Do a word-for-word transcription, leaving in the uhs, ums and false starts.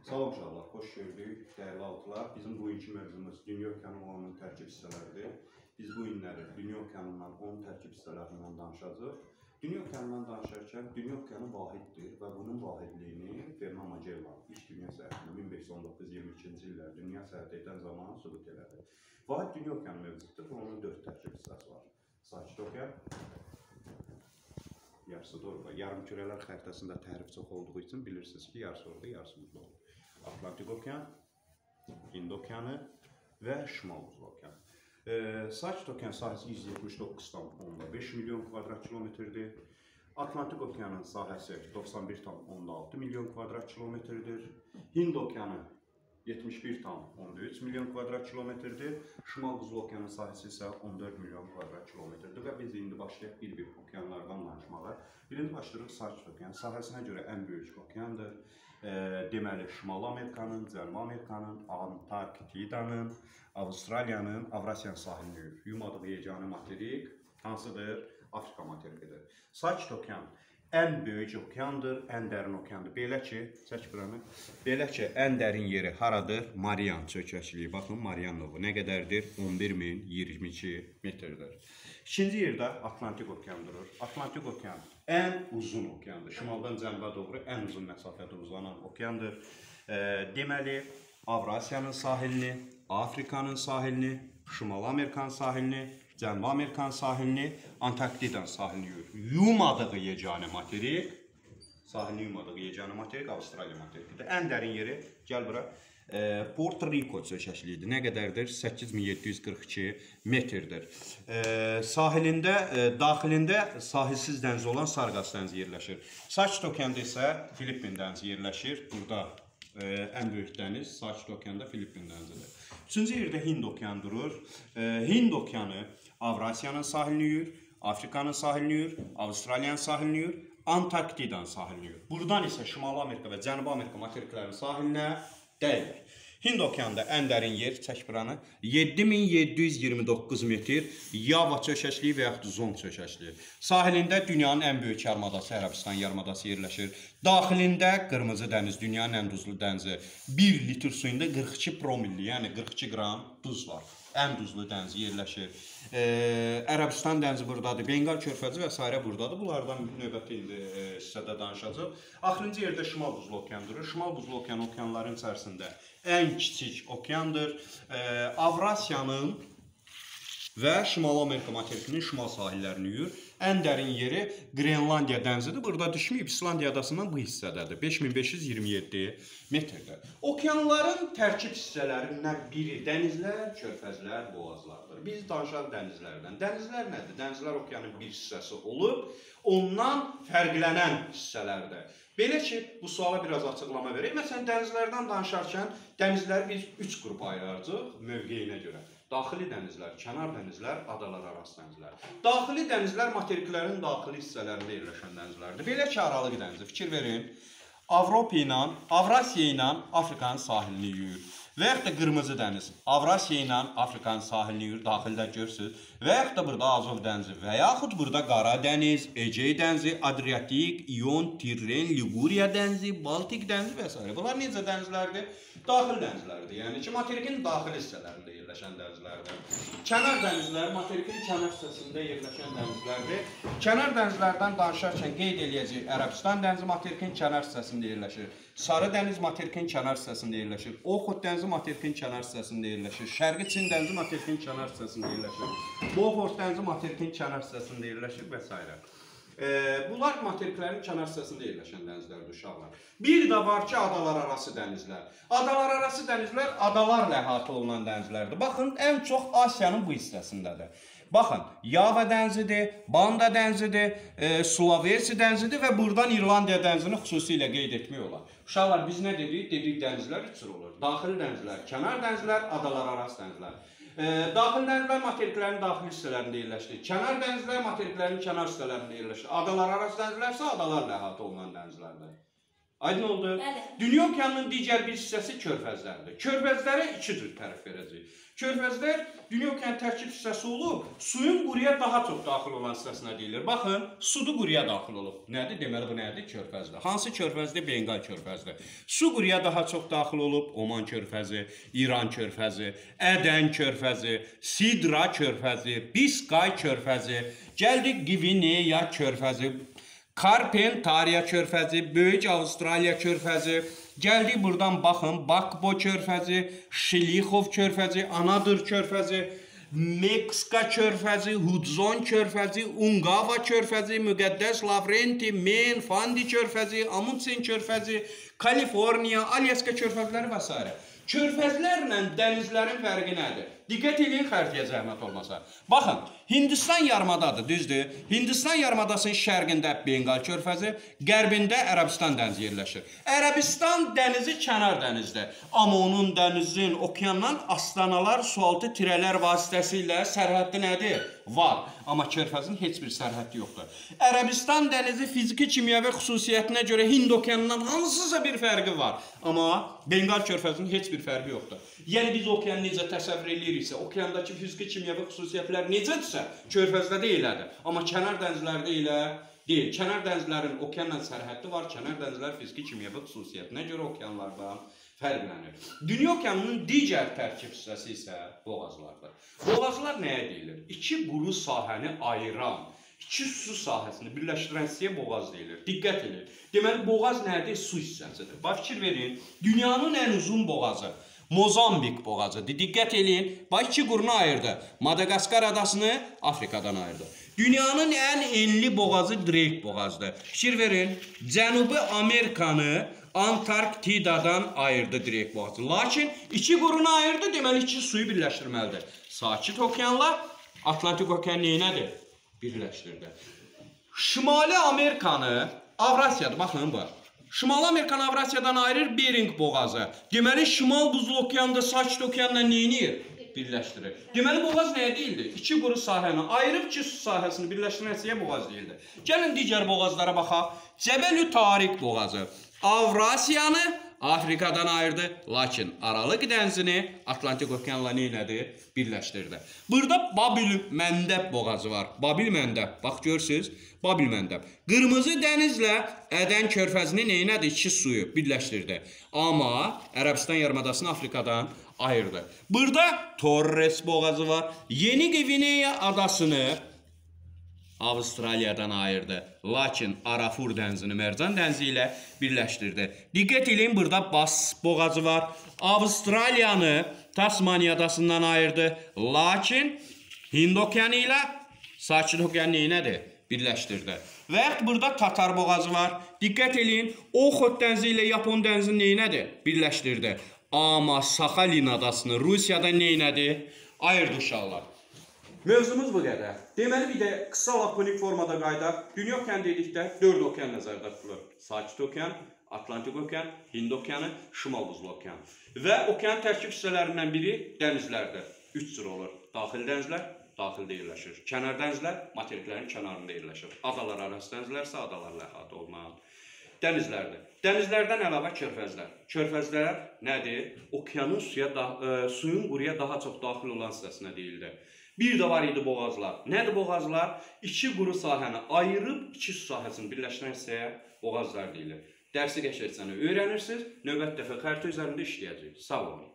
Salam uşaqlar, xoş gördük, dəyərli altılar. Bizim bugünkü mövzumuz Dünya okeanı olanın tərkib hissələridir. Biz bu günləri Dünya okeanından onun tərkib hissələrindən danışacağıq. Dünya okeanından danışarkən, Dünya okeanı vahiddir və bunun vahidliyini Fernand Magellan ilk dünya səyahətində min beş yüz on doqquz iyirmi ikinci illər dünya səyahət edən zaman sübut elədi. Vahid Dünya okeanı mövcuddur və onun dörd tərkib hissəsi var. Sakit okean, yarısı doğru. Yarımkürələr xəritəsində tərif çox olduğu üçün bilirsiniz ki, yarısı orada, yarısı burada olur. Atlantik okean, Hind okeanı və Şimal Buzlu okean. E, Sakit okean sahəsi yüz yetmiş doqquz tam onda beş milyon kvadrat kilometrdir. Atlantik okeanın sahəsi doxsan bir tam onda altı milyon kvadrat kilometrdir. Hind okeanı yetmiş bir tam onda üç milyon kvadrat kilometrdir. Şimal Buzlu okeanın sahəsi isə on dörd milyon kvadrat kilometrdir və biz indi başlayaq bir-bir okeanlardan danışmağa. Birinci başlayırıq Sakit okean. Sahəsinə görə ən böyük okeandır. E, deməli, Şimal Amerikanın, Cənubi Amerikanın, Antarktidanın, Avustraliyanın, Avrasiyanın sahilini yürür. Yumadığı yeganə materik hansıdır? Afrika materikidir. Sakit okean ən böyük okeandır, ən dərin okeandır. Belə ki, çək buranı. Belə ki, ən dərin yeri haradır? Marian çökəkliyi. Baxın, Marian novu nə qədərdir? on bir min iyirmi iki metrdir. İkinci yerdə Atlantik okean durur. Atlantik okean ən uzun okeandır. Şimaldan cənuba doğru ən uzun məsafədə uzanan okeandır. E, deməli, Avrasiyanın sahilini, Afrikanın sahilini, Şimal Amerikan sahilini, Cənubi Amerikan sahilini, Antarktidan sahilini yürür. Yumadığı yeganə materik, sahilini yumadığı yeganə materik Avustraliya materikidir. Ən dərin yeri, gəl bura, e, Porto Rico çökəkliyidir. Nə qədərdir? səkkiz min yeddi yüz qırx iki metrdir. E, sahilində, e, daxilində sahilsiz dəniz olan Sarqas dənizi yerləşir. Sakit okeanda isə Filippin dənizi yerləşir. Burada e, ən böyük dəniz Sakit okeanda Filippin dənizidir. Üçüncü yerdə Hind okeanı durur. E, Hind okeanı Avrasiyanın sahilini yürür, Afrikanın sahilini yürür, Avustraliyanın sahilini yürür, Antarktidanın sahilini yürür. Buradan isə Şimali Amerika və Cənubi Amerika materiklərinin sahilinə dəyir. Hind okeanında ən dərin yer, çək buranı, yeddi min yeddi yüz iyirmi doqquz metr Yava çökəkliyi və yaxud Zon çökəkliyi. Sahilində dünyanın ən böyük yarımadası, Ərəbistan yarımadası yerləşir. Daxilində Qırmızı dəniz, dünyanın ən duzlu dənizi. bir litr suyunda qırx iki promilli, yəni qırx iki qram duz var. Ən duzlu dəniz yerləşir. E, Ərəbistan dənizi buradadır, Bengal körfəzi və s. buradadır. Bunlardan növbəti indi e, hissədə danışacaq. Axırıncı yerdə Şimal Buzlu okean durur. Şimal Buzlu okean okeanların içərisində ən kiçik okeandır. E, Avrasiyanın və Şimal Amerika materikinin şimal sahillərini yürür. Ən dərin yeri Qrenlandiya dənizidir. Burada düşməyib, İslandiya adasından bu hissədədir. beş min beş yüz iyirmi yeddi metrdir. Okeanların tərkib hissələrindən biri dənizlər, körfəzlər, boğazlardır. Biz danışaq dənizlərdən. Dənizlər nədir? Dənizlər okeanın bir hissəsi olub, ondan fərqlənən hissələrdir. Belə ki, bu suala biraz açıqlama verək. Məsələn, dənizlərdən danışarkən dənizləri biz üç qrupa ayıracaq mövqeyinə görə. Daxili dənizlər, kənar dənizlər, adalar arası dənizlər. Daxili dənizlər materiklərin daxili hissələrində yerləşən dənizlərdir. Belə ki, Aralıq dənizi, fikir verin, Avropa ilə, Avrasiya ilə Afrikanın sahilini yürür. Və yaxud da Qırmızı dəniz, Avrasiya ilə Afrikanın sahilini yürür, daxildə görürsünüz. Və yaxud da burada Azov dənizi və yaxud burada Qara dəniz, Ecey dənizi, Adriatik, İon, Tirren, Liguriya dənizi, Baltik dənizi və s. Bunlar necə dənizlərdir? Daxil dənizlərdir. Yəni ki, materikin daxil hissələrində yerləşən dənizlərdir. Kənar dənizlər materikin kənar hissəsində yerləşən dənizlərdir. Kənar dənizlərdən danışarkən qeyd eləyəcək, Ərəbistan dənizi materikin kənar hissəsində yerləşir. Sarı dəniz materikin kənar hissəsində yerləşir. Oxud dənizi materikin kənar hissəsində yerləşir. Şərqi Çin dənizi materikin kənar hissəsində yerləşir. Bohort dənizi materikin kənar hissəsində yerləşir və s. E, bunlar materiklərin kənar hissəsində yerləşən dənizlərdir uşaqlar. Bir də var ki, adalar arası dənizlər. Adalar arası dənizlər adalarla əhatə olunan dənizlərdir. Baxın, ən çox Asiyanın bu hissəsindədir. Baxın, Yava dənizidir, Banda dənizidir, e, Sulawesi dənizidir və buradan İrlandiya dənizini xüsusilə qeyd etmək olar. Uşaqlar, biz nə dedik? Dedik dənizlər üç cür olur. Daxili dənizlər, kənar dənizlər, adalar arası dənizlər. E, daxil dənizlər materiklərin daxili hissələrində yerləşir. Kənar dənizlər materiklərin kənar hissələrində yerləşir. Adalar arası dənizlər isə adalarla əhatə olunan dənizlərdir. Aydın oldu? Bəli. Dünya okeanının digər bir hissəsi körfəzlərdir. Körfəzlərə iki cür tərif verəcəyik. Körfəzlər dünya okeanının tərkib hissəsi olub, suyun quruya daha çox daxil olan hissəsinə deyilir. Baxın, sudu quruya daxil olub. Nədir? Deməli bu nədir? Körfəzdir. Hansı körfəzdir? Bengal körfəzdir. Su quruya daha çox daxil olub, Oman körfəzi, İran körfəzi, Ədən körfəzi, Sidra körfəzi, Biskay körfəzi, gəldik Gvineya körfəzi, Karpentariya körfəzi, Böyük Avustraliya körfəzi, gəldik buradan baxın, Bakbo körfəzi, Şilixov körfəzi, Anadır körfəzi, Meksika körfəzi, Hudson körfəzi, Ungava körfəzi, Müqəddəs Lavrenti, Men, Fandi körfəzi, Amundsen körfəzi, Kaliforniya, Alyaska körfəzləri və s. Körfəzlərlə dənizlərin fərqi nədir? Diqqət edin, xərtiyə zəhmət olmasa. Baxın, Hindistan yarımadadır, düzdür? Hindistan yarımadasının şərqində Bengal körfəzi, qərbində Ərəbistan dənizi yerləşir. Ərəbistan dənizi kənar dənizdir. Amma onun dənizin, okeandan astanalar, sualtı tirələr vasitəsilə sərhəddi nədir? Var. Amma körfəzin heç bir sərhəddi yoxdur. Ərəbistan dənizi fiziki kimyəvi xüsusiyyətinə görə Hind okeanından hansısa bir fərqi var. Amma Bengal körfəzinin heç bir fərqi yoxdur. Yəni biz okeanı necə təsəvvür ediriksə, okeandakı fiziki kimyəvi xüsusiyyətlər necədirsə, körfəzdə də elədir. Amma kənar dənizlərdə elə deyil. Kənar dənizlərin okeanla sərhəddi var, kənar dənizlər fiziki kimyəvi xüsusiyyətinə görə okeanlardan fərqlənir. Dünya okeanının digər tərkib hissəsi isə boğazlardır. Boğazlar nəyə deyilir? İki quru sahəni ayıran, iki su sahəsini birləşdirən hissəyə boğaz deyilir. Diqqət edin. Deməli, boğaz nədir? Su hissəsidir. Bax, fikir verin. Dünyanın ən uzun boğazı Mozambik boğazıdır. Diqqət edin. Bax, iki qurunu ayırdı. Madagaskar adasını Afrikadan ayırdı. Dünyanın ən enli boğazı Drake boğazıdır. Fikir verin. Cənubi Amerikanı Antarktidadan ayırdı Drake boğazı. Lakin iki qurunu ayırdı, deməli iki suyu birləşdirməlidir. Sakit okeanla Atlantik okean neynədir? Birləşdirdi. Şimali Amerikanı Avrasiyadır. Baxın bu. Şimali Amerikanı Avrasiyadan ayırır Bering boğazı. Deməli Şimal buzlu okeanda Sakit okeanla neynir? Birləşdirir. Deməli boğaz nəyə deyildi? İki quru sahəni ayırıb iki su sahəsini birləşdirən hissəyə boğaz deyildi. Gəlin digər boğazlara baxaq. Cəbəlü Tariq boğazı Avrasiyanı Afrikadan ayırdı, lakin Aralıq dənizini Atlantik okeanla neynədi? Birləşdirdi. Burada Babil Məndəb boğazı var. Babil Məndəb. Bax, görürsünüz? Babil Məndəb. Qırmızı dənizlə Ədən körfəzini neynədi? İki suyu birləşdirdi. Amma Ərəbistan yarımadasını Afrikadan ayırdı. Burada Torres boğazı var. Yeni Gvineya adasını Avustraliyadan ayırdı. Lakin Arafur dənizini Mərcan dənizi ilə birləşdirdi. Diqqət edin, burada Bass boğazı var. Avustraliyanı Tasmaniya adasından ayırdı. Lakin Hind okeanı ilə Sakit okeanı neynədir? Birləşdirdi. Və yaxud burada Tatar boğazı var. Diqqət edin, Oxot dənizi ilə Yapon dənizini neynədir? Birləşdirdi. Amma Sakhalin adasını Rusiyadan neynədir? Ayırdı uşaqlar. Mövzumuz bu qədər. Deməli, bir də qısa lakonik formada qaydaq. Dünya okean dedikdə dörd okean nəzərdə tutulur. Sakit okean, Atlantik okean, Hind okeanı, Şimal buzlu okean. Və okean tərkib hissələrindən biri dənizlərdir. Üç cür olur. Daxil dənizlər daxildə yerləşir. Kənar dənizlər materiklərin kənarında yerləşir. Adalar arası dənizlər isə adalarla əhatə olunan dənizlərdir. Dənizlərdən əlavə körfəzlər. Körfəzlər nədir? Okeanın suya da, e, suyun quruya daha çox daxil olan hissəsinə deyildi. Bir də var idi boğazlar. Nədir boğazlar? İki quru sahəni ayırıb iki su sahəsini birləşdirən hissəyə boğazlar deyilir. Dərsi qəşəngcə öyrənirsiniz. Növbəti dəfə xəritə üzərində işləyəcəyik. Sağ olun.